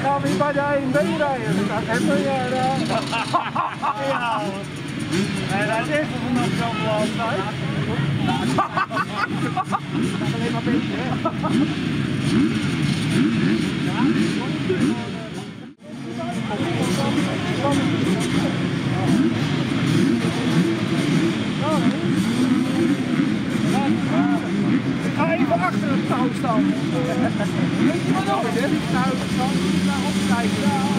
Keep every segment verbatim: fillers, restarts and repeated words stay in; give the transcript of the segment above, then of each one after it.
gaan we hier bij de A en B rijden. Dat hebben ja, ja. En dat is vanaf zo'n land. Dat is alleen maar een beetje, hè. Ik ga even achter het touw staan. Weet je wat ook is? Nou, dan moet je daar opkijken.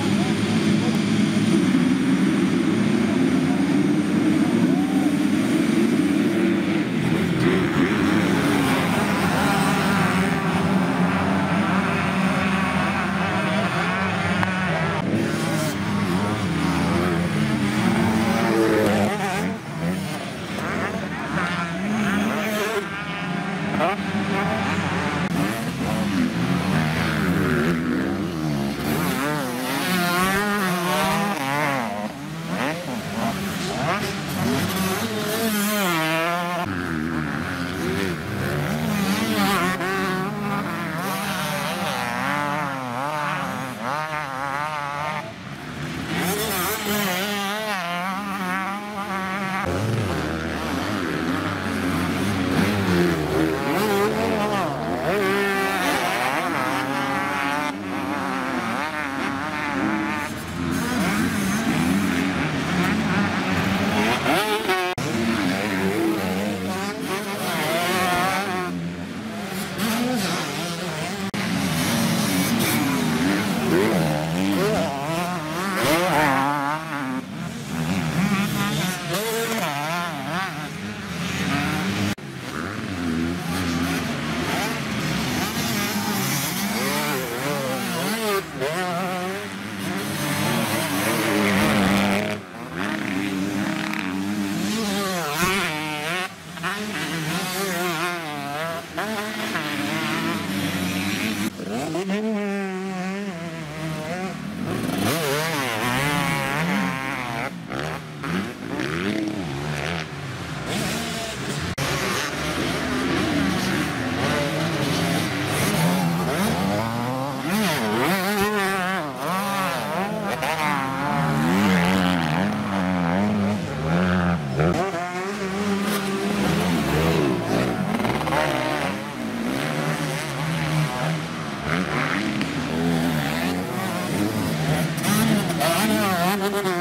Thank you.